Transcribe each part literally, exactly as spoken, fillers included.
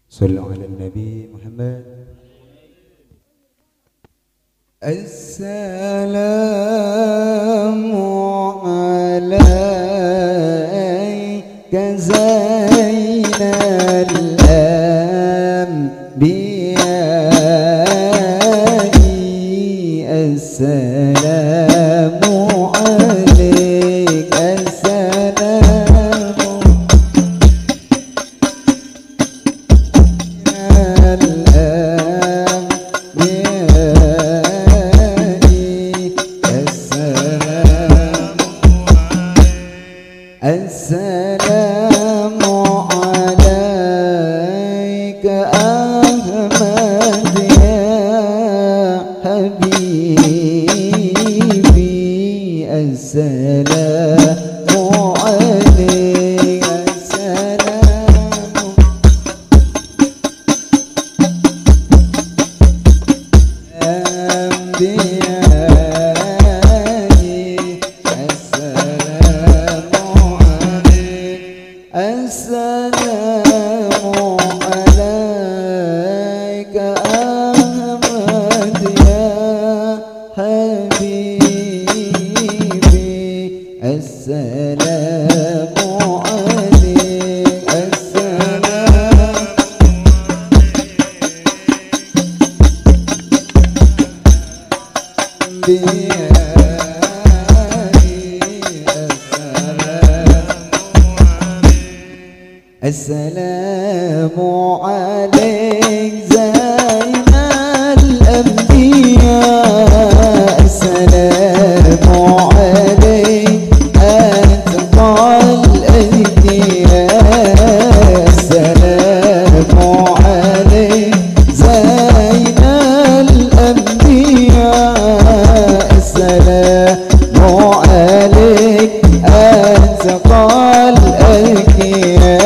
صلوا على النبي محمد. السلام عليك زين الأنبياء، السلام عليك، السلام السلام عليك أحمد يا حبيبي، السلام عليك، السلام السلام عليك أحمد يا حبيبي، السلام عليك، السلام السلام عليك زين الأنبياء، السلام عليك أتقى الأذكياء، السلام عليك زين الأنبياء، السلام عليك أتقى الأذكياء.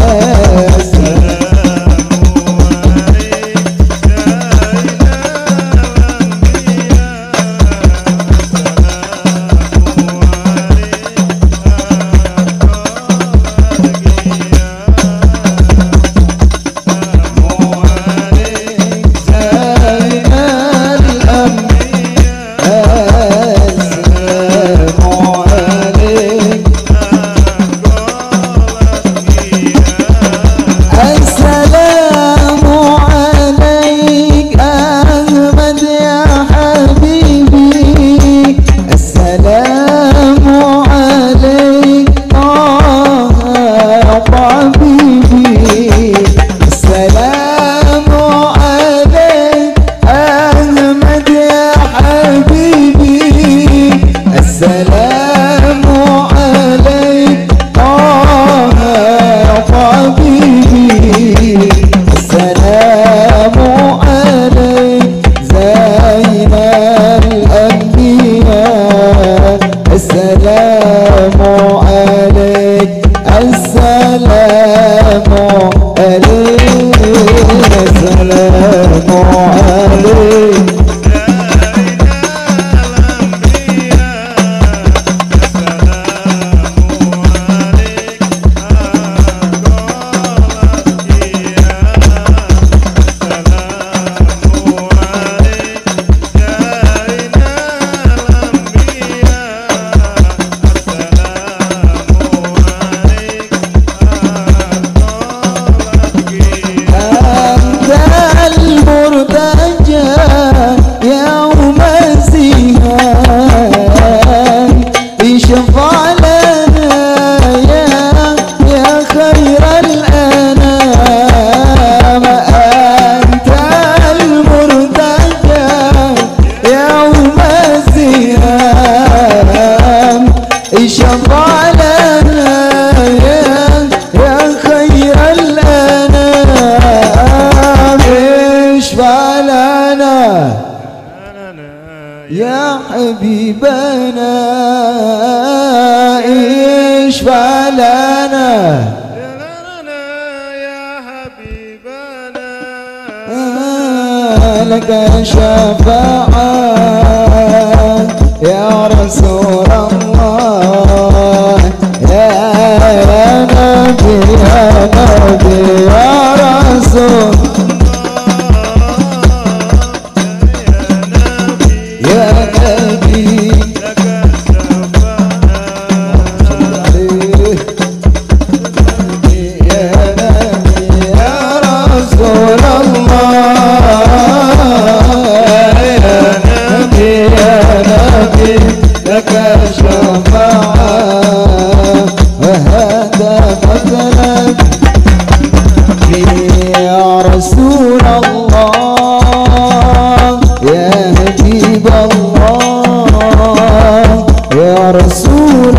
السلام عليك طه حبيبي، السلام عليك زين الأنبياء، السلام عليك، السلام عليك، السلام عليك. يا حبيبنا اشفع لنا، يا حبيبنا لك شفاعة يا رسول الله، يا نبي يا نبي يا رسول رسول يا نبي لك شفاعة وهذا مثلك يا رسول الله يا حبيب الله يا رسول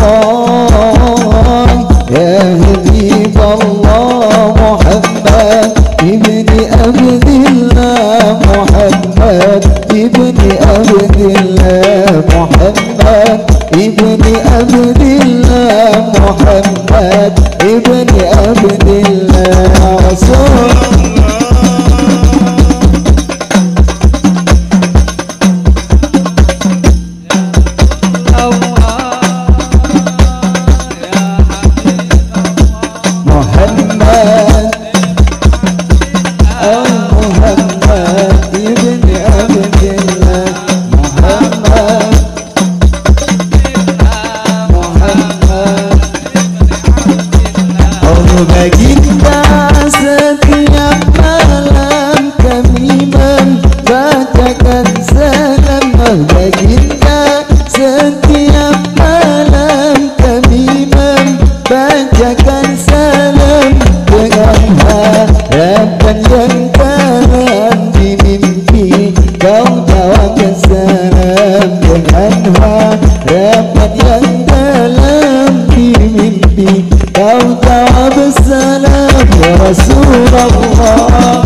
الله يا حبيب الله محمد ابن عبد الله محمد ابن عبد الله محمد ابن عبد الله محمد ابن عبد الله رسول baginda setiap malam kami membacakan salam. Baginda setiap malam kami membacakan salam dengan harapan yang dalam di mimpi kau jawab salam dengan harapan yang dalam di mimpi kau jawab salam ya Rasulullah.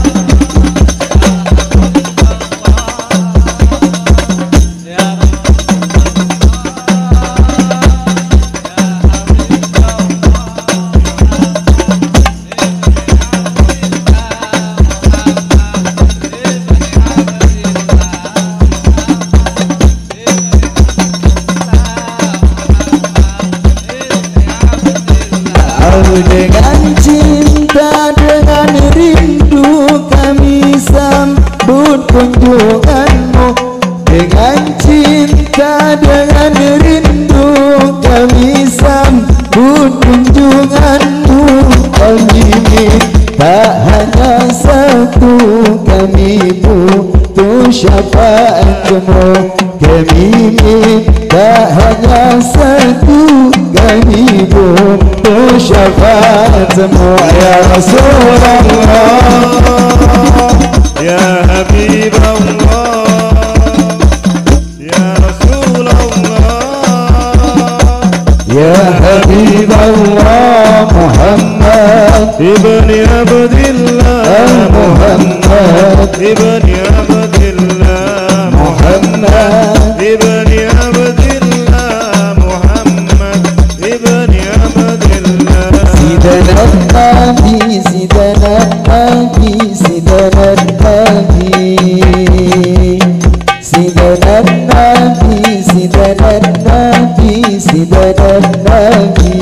Dengan cinta, dengan rindu kami sambut kunjunganmu. Dengan cinta, dengan rindu kami sambut kunjunganmu. Kami tak hanya satu, kami butuh syafaatmu. Kami tak hanya satu, kami butuh syafaatmu ya Rasulullah ya Habib Allah ya Rasulullah ya Habib Allah Muhammad ibni Abdillah Muhammad ibni Abdillah Muhammad ibni Abdillah Muhammad ibni Abdillah Sidana Nabi Sidana Nabi Sidana Nabi Sidana Nabi Sidana Nabi Sidana Nabi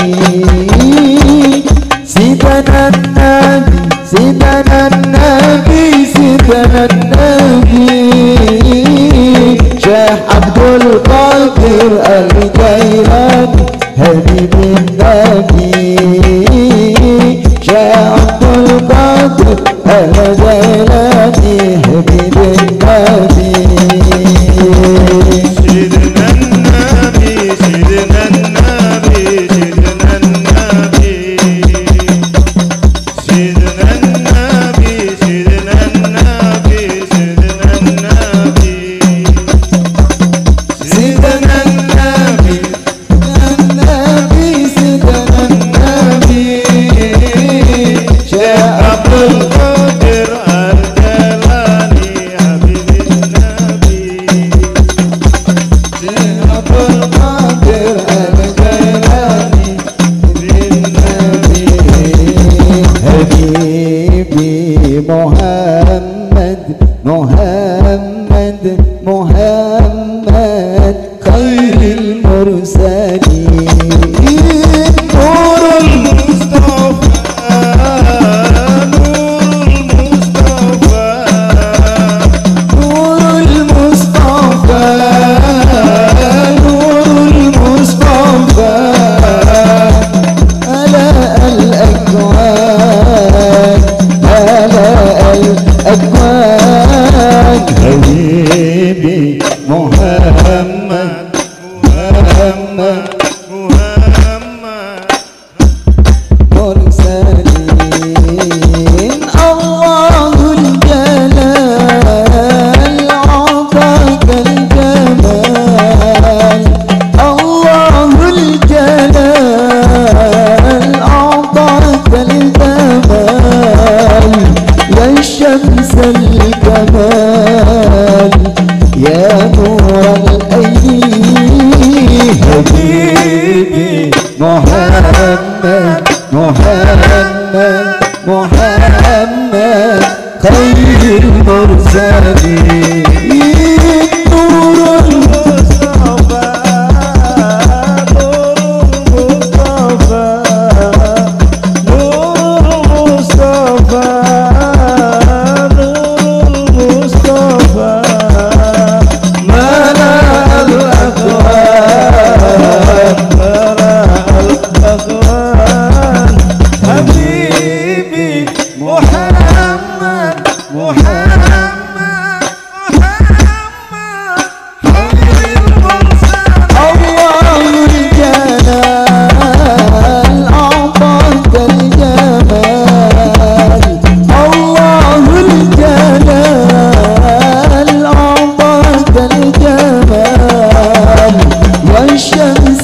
Sidana Nabi Sidana Nabi Sidana Nabi Syekh Abdul Qadir Al-Jailani Habibin Nabi Syekh Abdul Qadir Al-Jailani Habibin Nabi Sidna Nabi Sidna Nabi Sidna Nabi Sidna Nabi Sidna Nabi Sidna Nabi Sidana Nabi Nabi Sidana Nabi Syekh Abdul Qadir Al-Jalani Habibin Nabi Syekh Abdul Qadir Al-Jailani Habibin Nabi Habibi Muhammad Muhammad Muhammad khairil mursalin Nurul Mustafa Nur حبيبي محمد محمد محمد مرسلين الله الجلال أعطاك الجمال الله الجلال أعطاك الجمال يا شمس الكمال يا نور الأيدي حبيبي محمد محمد محمد خير المرسلين نور المصطفى نور المصطفى نور المصطفى ملا الأكوان ملا الأكوان حبيبي محمد محمد الله الجلال أعطاك الجمال الله الجلال أعطاك الجمال يا شمس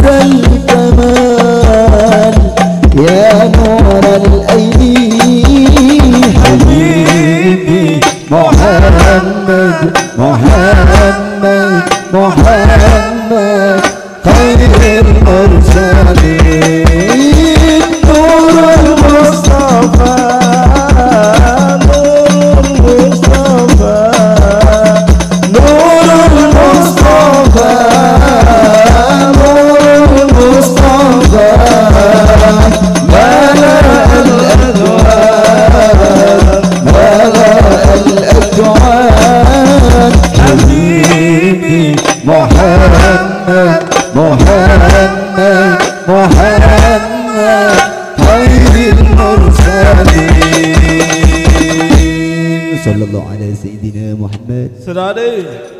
الكمال يا نور الأيدي حبيبي محمد محمد محمد خير المرسلين نور المصطفى نور المصطفى نور المصطفى نور المصطفى ملأ الأكوان ملأ الأكوان حبيبي محمد محمد محمد خير المرسلين صلى الله على سيدنا محمد سلام